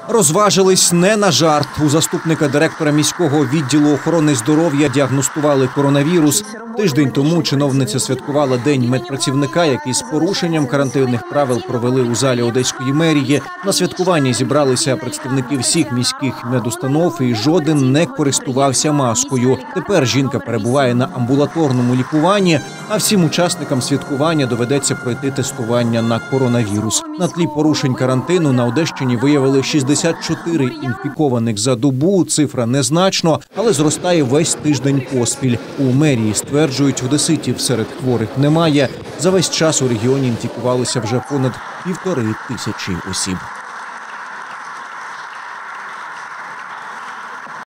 Розважились не на жарт. У заступника директора міського відділу охорони здоров'я діагностували коронавірус. Тиждень тому чиновниця святкувала День медпрацівника, який з порушенням карантинних правил провели у залі Одеської мерії. На святкуванні зібралися представники всіх міських медустанов і жоден не користувався маскою. Тепер жінка перебуває на амбулаторному лікуванні, а всім учасникам святкування доведеться пройти тестування на коронавірус. На тлі порушень карантину на Одещині виявили 64 інфікованих за добу. Цифра незначно, але зростає весь тиждень поспіль. У мерії стверджують, одеситів серед хворих немає. За весь час у регіоні інфікувалися вже понад 1500 осіб.